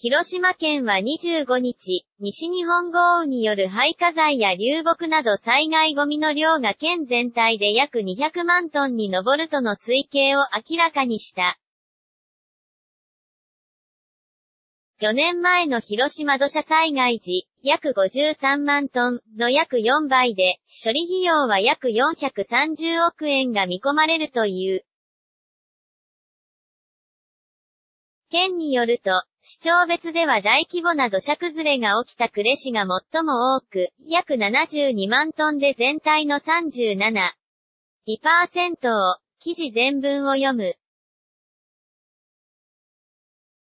広島県は25日、西日本豪雨による廃火材や流木など災害ゴミの量が県全体で約200万トンに上るとの推計を明らかにした。4年前の広島土砂災害時、約53万トンの約4倍で、処理費用は約430億円が見込まれるという。県によると、市町別では大規模な土砂崩れが起きた呉市が最も多く、約72万トンで全体の37.2%を、記事全文を読む。